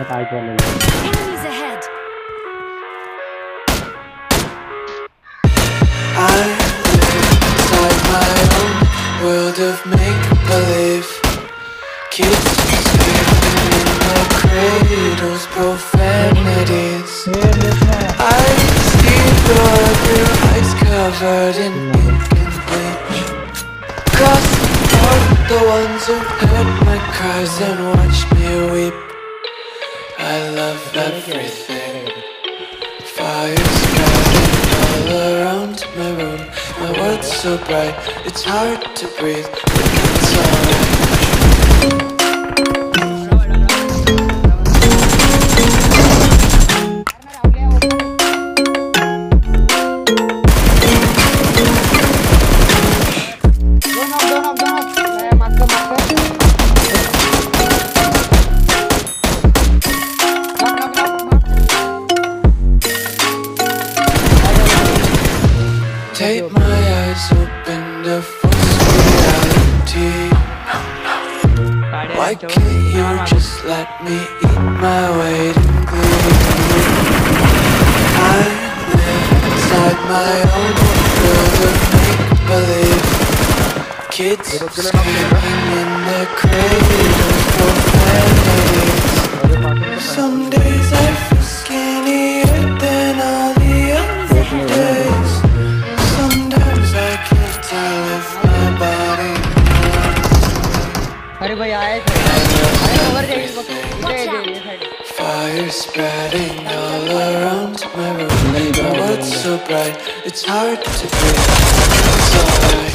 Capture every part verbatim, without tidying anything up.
Enemies ahead. I live inside my own world of make-believe. Kids screaming in their cradles, profanities. I see the world through eyes covered in ink and bleach. Cross out the ones who heard my cries and watched me weep. I love everything. Fire scattered all around my room. My world's so bright, it's hard to breathe, but it's alright. Take my eyes open to false reality. Why can't you just let me eat my weight in glee? I live inside my own world of make-believe. Kids screaming in their cradles, profanities. Some days I feel skinnier than all the other days. Sometimes I can't tell if my body अरे भाई आए थे fire spreading all around my room. My world's so bright, it's hard to breathe. It's alright.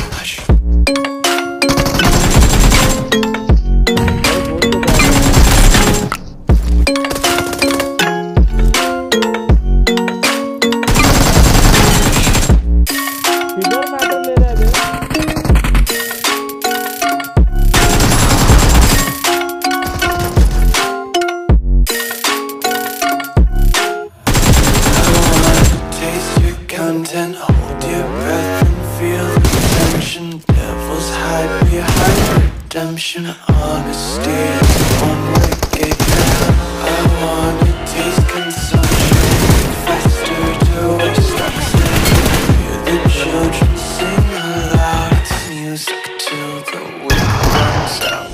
Content, hold your breath and feel the tension. Devils hide behind redemption. Honesty is one way gate. I wanna taste consumption. Faster to extraction. Hear the children sing aloud. It's music till the wind runs out.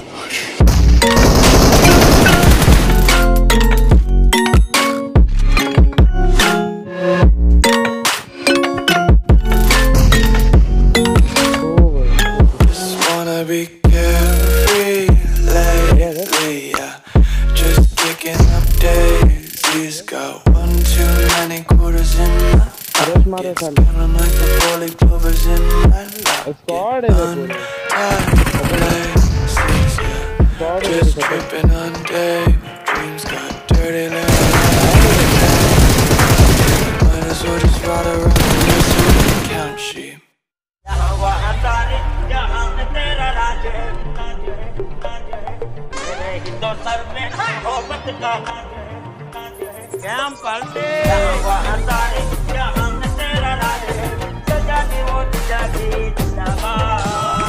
Be carefree lately, yeah. Just kicking up daisies. Got one too many quarters in my pockets. Counting like the four-leaf clovers in my lap. Untied laces, yeah. Just tripping on day. Dreams got dirty little might as well just ride around this and count sheep. क्या पलटे वहादारी क्या हमने तेरा राज सजा दी वो जागी जिंदाबाद